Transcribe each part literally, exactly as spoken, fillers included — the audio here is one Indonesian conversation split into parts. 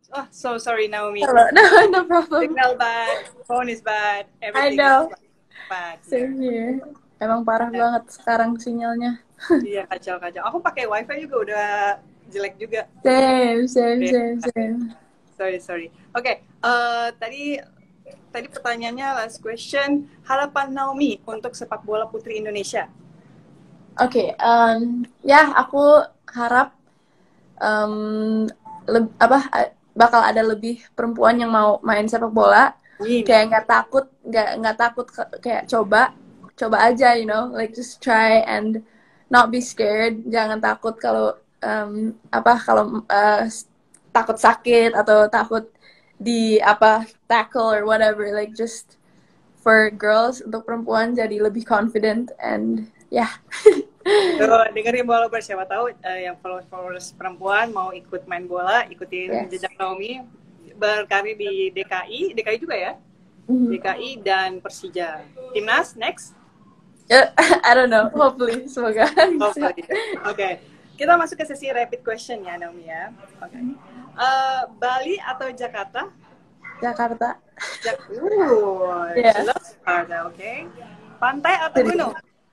Oh, so sorry, Naomi. Hello. No, no problem. Signal bad, phone is bad, I everything is know. bad here. Same here. Emang parah Ya, banget sekarang sinyalnya. iya kacau-kacau. Aku pakai wifi juga udah jelek juga. Same, same, Ya, same, same. sorry, sorry. Oke, eh, tadi tadi pertanyaannya last question. Harapan Naomi untuk sepak bola putri Indonesia. Oke, um, ya aku harap um, leb- apa a- bakal ada lebih perempuan yang mau main sepak bola. Amin, Kayak amin. nggak takut, nggak nggak takut ke- kayak coba, coba aja, you know, like just try and not be scared. Jangan takut kalau um, apa kalau uh, s- takut sakit atau takut di apa tackle or whatever. Like just for girls untuk perempuan jadi lebih confident and yeah. Tuh, dengerin bola siapa tahu eh, yang followers-followers perempuan mau ikut main bola, ikutin Yes. jejak Naomi, berkarir di D K I, D K I juga ya, Mhm. D K I dan Persija. Timnas next. Yeah, I don't know. Hopefully, semoga bisa. Hopefully. Oke, kita masuk ke sesi rapid question ya Naomi ya. Oke. Eh, Bali atau Jakarta? Jakarta. Jak uh, she Yeah. loves Jakarta, oke. Pantai atau Jadi gunung?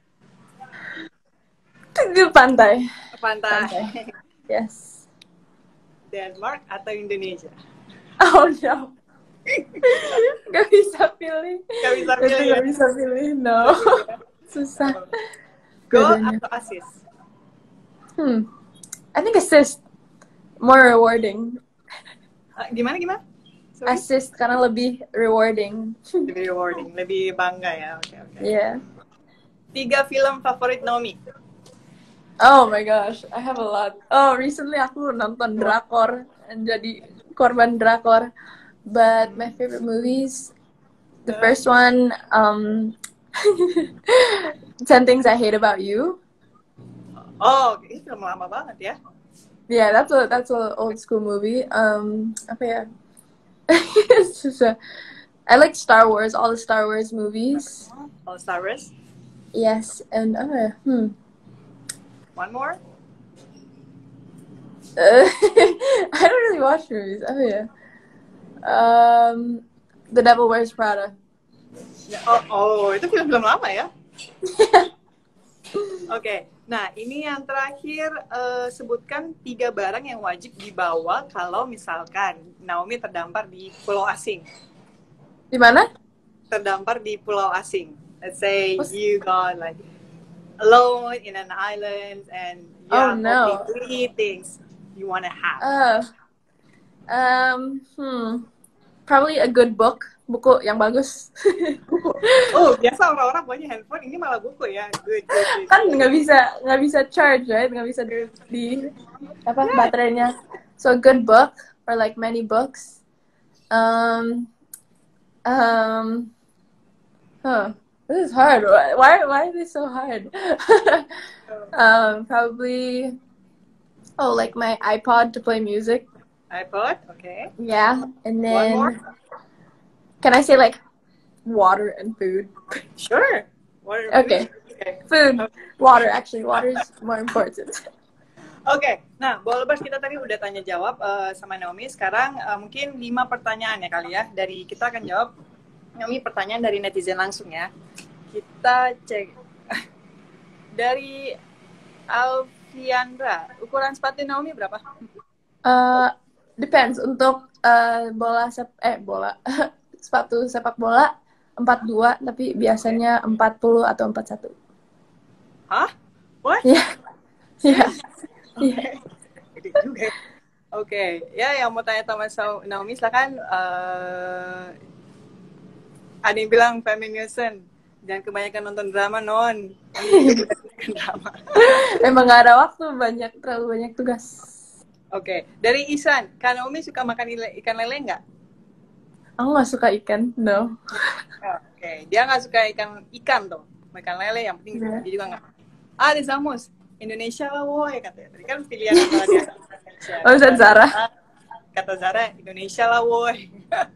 di pantai. Pantai. Pantai. Yes. Denmark atau Indonesia? Oh no. Gak bisa pilih. Gak bisa Itu pilih ya. gak bisa pilih. No. Susah. Goal Bedanya. atau assist? Hmm. I think assist more rewarding. Uh, gimana gimana? Sorry? Assist karena lebih rewarding. Lebih rewarding, lebih bangga ya. Oke oke. Yeah. Tiga film favorit Naomi. Oh my gosh, I have a lot. Oh, recently aku nonton drakor and jadi korban drakor. But my favorite movies, the Uh, first one, um, Ten Things I Hate About You. oh, ini film lama banget ya. Yeah, that's a that's a old school movie. Um, apa ya? Susah. I like Star Wars, all the Star Wars movies. All Star Wars. Yes, and apa ya? Hmm. One more. Uh, I don't really watch movies. Apa ya? Um, The Devil Wears Prada. Oh, oh itu film-film lama ya. Oke, okay. Nah ini yang terakhir, uh, sebutkan tiga barang yang wajib dibawa kalau misalkan Naomi terdampar di pulau asing. Di mana? Terdampar di pulau asing. Let's say What's... you got like alone in an island and you Oh have no. only three things you wanna have. Uh, um, hmm, probably a good book, buku yang bagus. Buku. Oh, biasa orang-orang punya handphone, ini malah buku ya. Good, good, good. Kan nggak bisa nggak bisa charge, right? Nggak bisa di, di apa Yeah. baterainya. So a good book or like many books. Um, um, huh. This is hard. Why why is this so hard? um, probably oh like my iPod to play music. iPod, okay. Yeah, and One then more? can I say like water and food? Sure. Water, Okay. okay. Food, water. Actually, water is more important. Oke, okay. Nah, Bolbas kita tadi udah tanya jawab uh, sama Naomi. Sekarang uh, mungkin lima pertanyaan ya kali ya. Dari kita akan jawab Naomi pertanyaan dari netizen langsung ya. Kita cek dari Alfiandra. Ukuran sepatu Naomi berapa? Uh, depends. Untuk uh, bola sep eh bola sepatu sepak bola empat dua, tapi biasanya empat puluh atau empat satu. Hah? What? Iya. Iya. Iya. Gede juga. Oke, ya yang mau tanya sama Naomi silakan. Uh, ada yang bilang feminism, jangan kebanyakan nonton drama non. Drama. Emang gak ada waktu, banyak terlalu banyak tugas. Oke, dari Isan, Kak Naomi suka makan ikan lele nggak? Aku nggak suka ikan, no. Oke, dia nggak suka ikan ikan tuh, makan lele yang penting yeah. Dia juga nggak. Ah, ada Zamus, Indonesia lah woi katanya. Tadi kan pilihan antara dia. Oh, Ustaz Zara. Kata Zara, Indonesia lah woi.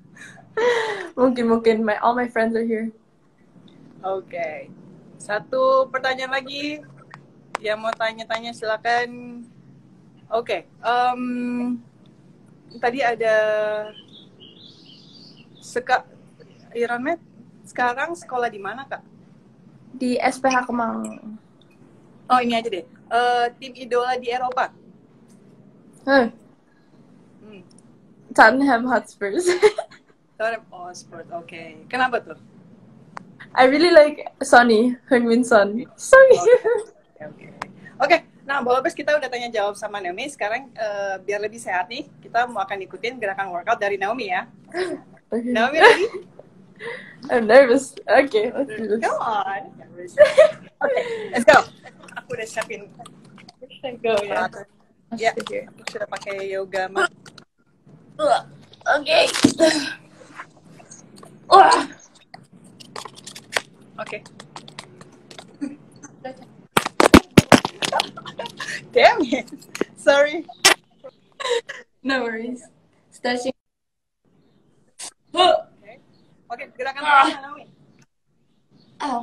Mungkin mungkin my all my friends are here. Oke, okay. Satu pertanyaan lagi yang mau tanya-tanya silakan. Oke, okay. um, tadi ada Seka Iranmet sekarang sekolah di mana, Kak? Di S P H Kemang. Oh, ini aja deh. Uh, tim idola di Eropa. Huh. Hmm. Tottenham Hotspurs. Tottenham Hotspur, oke. Okay. Kenapa tuh? I really like Sonny, Heung-min Son. Sorry. Oke, okay. oke. Okay. Okay. Nah, Bolobes kita udah tanya jawab sama Naomi. Sekarang uh, biar lebih sehat nih, kita mau akan ikutin gerakan workout dari Naomi ya. Okay. Naomi ready? I'm nervous. Okay, let's do this. Come on. Okay, let's go. Aku udah siapin. Let's go ya. Ya, aku sudah pakai yoga mat. Oke. Wah. Oke. Damn it. Sorry. No worries. Stretching. Oke, okay, gerakan pertama Naomi. Oh.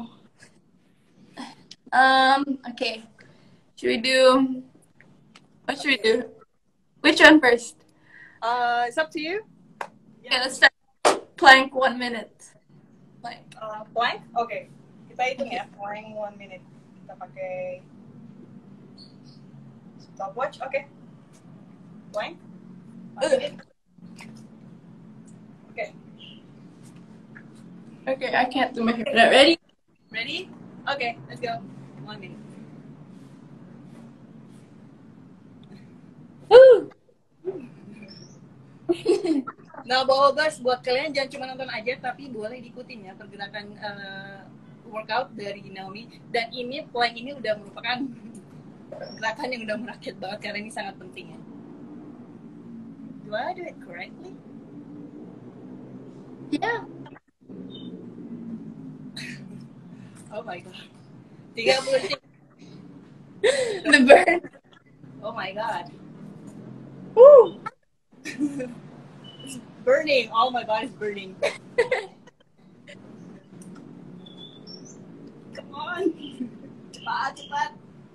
Um, okay. Should we do, what should we do? Which one first? Uh, it's up to you. Yeah, okay, let's start plank one minute. Plank. Uh, plank? Oke. Okay. Kita hitung ya, plank one minute. Kita pakai stopwatch, oke. Okay. Plank. Oke. Okay. Okay, I can't do my hair. Ready? Ready? Okay, let's go. One minute. Woo! Nah, Bolobers, buat kalian jangan cuma nonton aja, tapi boleh diikutin ya pergerakan uh, workout dari Naomi. Dan ini plank ini udah merupakan gerakan yang udah merakyat banget karena ini sangat penting ya. Do I do it correctly? Yeah. Oh my god. tiga puluh detik. The burn. Oh my god. Woo! It's burning. Oh my god, it's burning. Come on. Cepat, cepat.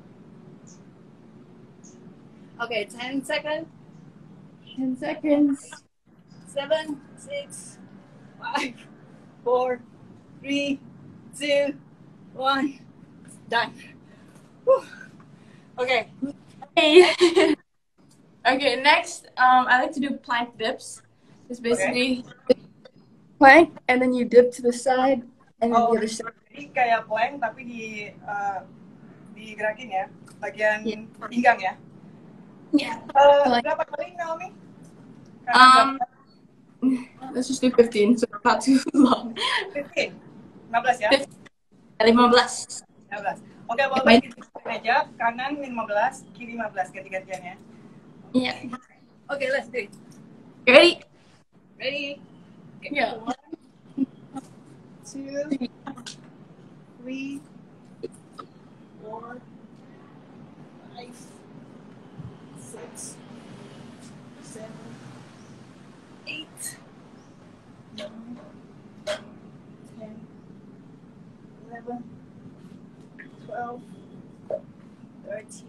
Okay, ten seconds. ten seconds. Seven, six, five, four, three, two, one. Done. Whew. Okay. Hey. Okay, next, um, I like to do plank dips. It's basically okay. Plank, and then you dip to the side, and then Oh, the other side. jadi kayak plank tapi di uh, digerakin ya, bagian Yeah. pinggang ya. Yeah. Uh, Like, berapa kali Naomi? um, let's just do fifteen, so not too long. fifteen. lima belas ya? lima belas. lima belas. Oke, boleh kita aja. Kanan lima belas, kiri lima belas ganti-gantian ya. Yeah. Oke, okay, let's do it. You ready? Ready? Okay. Yeah. One, two, three, four, five, six, seven, eight, nine, ten, eleven, twelve, thirteen.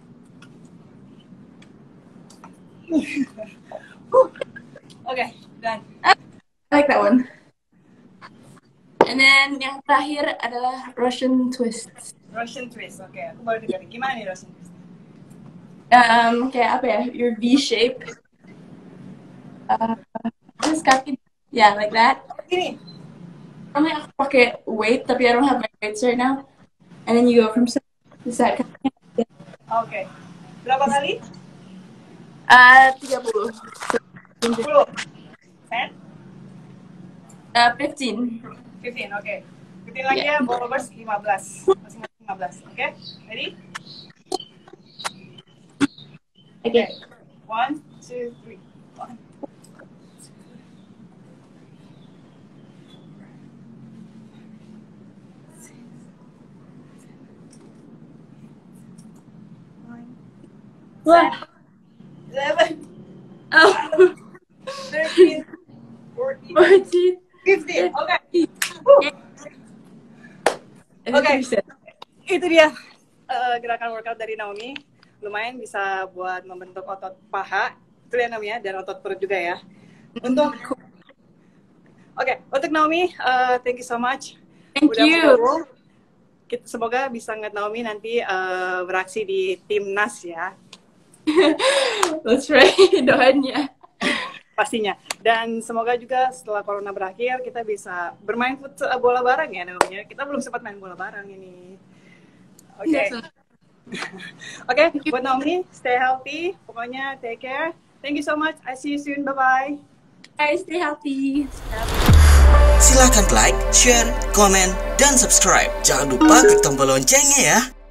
Okay, done. I like that one. And then yang terakhir adalah Russian twist. Russian twist, oke. Okay. Aku baru dengar. Gimana nih Russian twist? Um, kayak apa ya? Your V shape. Uh, terus kaki, yeah, like that. Gini. Normally aku pakai weight, tapi I don't have my weights right now. And then you go from side to side. Oke. Okay. Berapa kali? Uh, tiga puluh. sepuluh. ten? Uh, fifteen. fifteen, oke. Okay. fifteen lagi Yeah. ya, Bolobers lima belas. Masing-masing lima belas, oke? Okay? Ready? Okay. One, two, three. One. Wah. eleven, Oh. thirteen, fourteen, fourteen. fifteen. Oke. And Oke. then you said- Itu dia uh, gerakan workout dari Naomi. Lumayan bisa buat membentuk otot paha, betul ya Naomi ya, dan otot perut juga ya. Untuk Oke, okay, untuk Naomi, uh, thank you so much. Thank Udah you. bergabung. Kita semoga bisa ngeliat Naomi nanti uh, beraksi di timnas ya. Let's try doanya. Pastinya. Dan semoga juga setelah corona berakhir kita bisa bermain futsal bola bareng ya Naomi. Kita belum sempat main bola bareng ini. Oke. Okay. Oke, okay, buat Naomi, stay healthy. Pokoknya take care. Thank you so much. I see you soon. Bye-bye. Bye, stay healthy. Silahkan like, share, komen, dan subscribe. Jangan lupa klik tombol loncengnya ya.